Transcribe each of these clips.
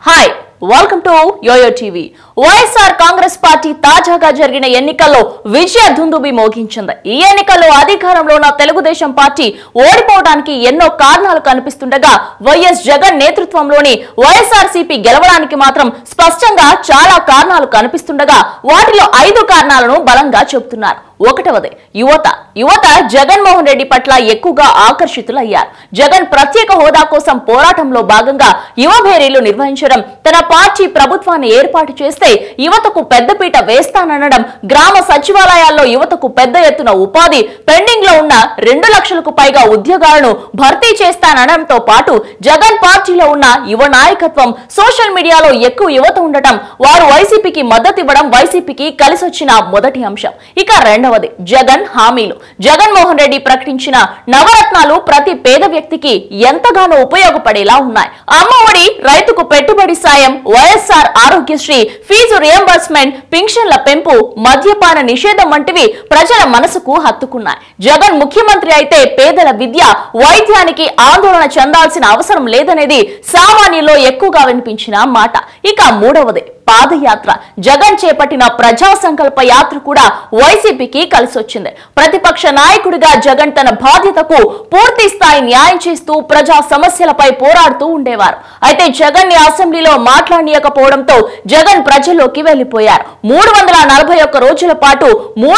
Hi, welcome to YOYO TV. YSR Congress party తాజాగా జరిగిన ఎన్నికల్లో విజయ దుందుబి మోగించింది. ఈ ఎన్నికల్లో అధికారంలో ఉన్న తెలుగుదేశం పార్టీ ఓడిపోవడానికి ఎన్నో కారణాలు కనిపిస్తుండగా వైఎస్ జగన్ నేతృత్వంలోని వైఎస్ఆర్సీపీ గెలవడానికి మాత్రం స్పష్టంగా చాలా కారణాలు కనిపిస్తుండగా వాటిలో 5 కారణాలను బలంగా చెబుతున్నారు. ఒకటవది యువత జగన్మోహన్ రెడ్డి పట్ల ఎక్కువగా ఆకర్షితులయ్యారు. జగన్ ప్రత్యేక హోదా కోసం పోరాటంలో భాగంగా యువ భేరీలు నిర్వహించడం, తన పార్టీ ప్రభుత్వాన్ని ఏర్పాటు చేస్తే యువతకు పెద్దపీట వేస్తాననడం, గ్రామ సచివాలయాల్లో యువతకు పెద్ద ఎత్తున ఉపాధి, పెండింగ్ లో ఉన్న 2 లక్షలకు పైగా ఉద్యోగాలను భర్తీ చేస్తానడంతో పాటు జగన్ పార్టీలో ఉన్న యువ నాయకత్వం, సోషల్ మీడియాలో ఎక్కువ యువత ఉండటం, వారు వైసీపీకి మద్దతు ఇవ్వడం వైసీపీకి కలిసొచ్చిన మొదటి అంశం. ఇక రెండవది జగన్ హామీలు. జగన్మోహన్ రెడ్డి ప్రకటించిన నవరత్నాలు ప్రతి పేద వ్యక్తికి ఎంతగానో ఉపయోగపడేలా ఉన్నాయి. అమ్మఒడి, రైతుకు పెట్టుబడి సాయం, వైఎస్ఆర్ ఆరోగ్యశ్రీ, ఫీజు రియంబర్స్మెంట్, పింఛన్ల పెంపు, మద్యపాన నిషేధం వంటివి ప్రజల మనసుకు హత్తుకున్నాయి. జగన్ ముఖ్యమంత్రి అయితే పేదల విద్య, వైద్యానికి ఆందోళన చెందాల్సిన అవసరం లేదనేది సామాన్యుల్లో ఎక్కువగా వినిపించిన మాట. ఇక మూడవది పాదయాత్ర. జగన్ చేపట్టిన ప్రజా సంకల్ప యాత్ర కూడా వైసీపీకి కలిసొచ్చింది. ప్రతిపక్ష నాయకుడిగా జగన్ తన బాధ్యతకు పూర్తి స్థాయి న్యాయం చేస్తూ ప్రజా సమస్యలపై పోరాడుతూ ఉండేవారు. అయితే జగన్ ని అసెంబ్లీలో మాట్లాడనీయకపోవడంతో జగన్ ప్రజల్లోకి వెళ్లిపోయారు. 341 రోజుల పాటు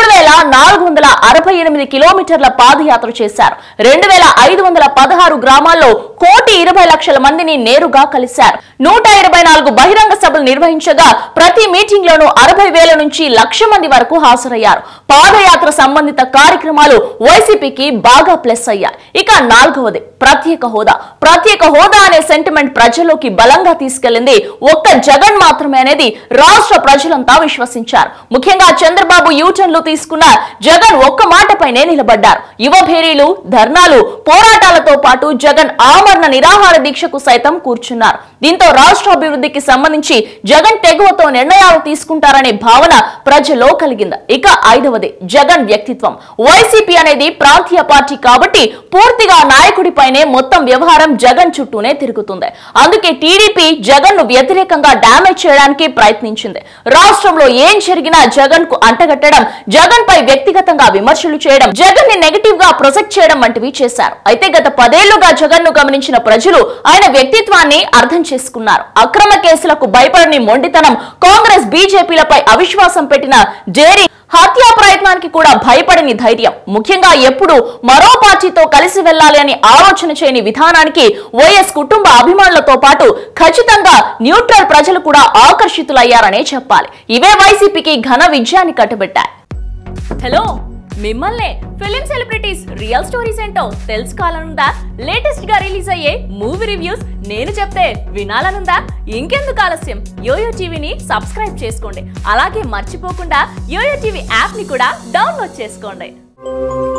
3468 కిలోమీటర్ల పాదయాత్ర చేశారు. 2516 గ్రామాల్లో 1,20,00,000 మందిని నేరుగా కలిశారు. 124 బహిరంగ సభలు నిర్వహించగా ప్రతి మీటింగ్ లోనూ 60,000 నుంచి 1,00,000 మంది వరకు హాజరయ్యారు. పాదయాత్ర సంబంధిత కార్యక్రమాలు వైసీపీకి బాగా ప్లస్ అయ్యాయి. ఇక నాలుగవది ప్రత్యేక హోదా అనే సెంటిమెంట్ ప్రజల్లోకి బలంగా తీసుకెళ్లింది ఒక్క జగన్ మాత్రమే అనేది రాష్ట్ర ప్రజలంతా విశ్వసించారు. ముఖ్యంగా చంద్రబాబు యూటర్న్లు తీసుకున్న జగన్ ఒక్క మాటపైనే నిలబడ్డారు. యువ భేరీలు, ధర్నాలు, పోరాటాలతో పాటు జగన్ ఆమరణ నిరాహార దీక్షకు సైతం కూర్చున్నారు. దీంతో రాష్ట్ర అభివృద్ధికి సంబంధించి జగన్ తెగువతో నిర్ణయాలు తీసుకుంటారనే భావన ప్రజల్లో కలిగింది. ఇక ఐదవది జగన్ వ్యక్తిత్వం. వైసీపీ అనేది ప్రాంతీయ పార్టీ కాబట్టి పూర్తిగా నాయకుడిపైనే మొత్తం వ్యవహారం జగన్ చుట్టూనే తిరుగుతుంది. అందుకే టీడీపీ జగన్ ను వ్యతిరేకంగా డామేజ్ చేయడానికి ప్రయత్నించింది. రాష్ట్రంలో ఏం జరిగినా జగన్ కు అంటగట్టడం, జగన్ పై వ్యక్తిగతంగా విమర్శలు చేయడం, జగన్ ని నెగటివ్ గా ప్రొజెక్ట్ చేయడం వంటివి చేశారు. అయితే గత 10 ఏళ్లుగా జగన్ ను గమనించిన ప్రజలు ఆయన వ్యక్తిత్వాన్ని అర్థం చేసుకున్నారు. అక్రమ కేసులకు భయపడని మొండితనం, కాంగ్రెస్ బీజేపీలపై అవిశ్వాసం పెట్టిన డేరింగ్, హత్యా ప్రయత్నానికి కూడా భయపడని ధైర్యం, ముఖ్యంగా ఎప్పుడు మరో పార్టీతో కలిసి వెళ్లాలి అని ఆలోచన చేయని విధానానికి వైఎస్ కుటుంబ అభిమానులతో పాటు ఖచ్చితంగా న్యూట్రల్ ప్రజలు కూడా ఆకర్షితులయ్యారనే చెప్పాలి. ఇవే వైసీపీకి ఘన విజయాన్ని కట్టబెట్టాయి. హలో, మిమ్మల్నే ఫిలిం సెలబ్రిటీస్ రియల్ స్టోరీస్ ఏంటో తెలుసుకోవాలనుందా? లేటెస్ట్ గా రిలీజ్ అయ్యే మూవీ రివ్యూస్ నేను చెప్తే వినాలనుందా? ఇంకెందుకు ఆలస్యం, యోయో టీవీని సబ్స్క్రైబ్ చేసుకోండి. అలాగే మర్చిపోకుండా యోయో టీవీ యాప్ ని కూడా డౌన్లోడ్ చేసుకోండి.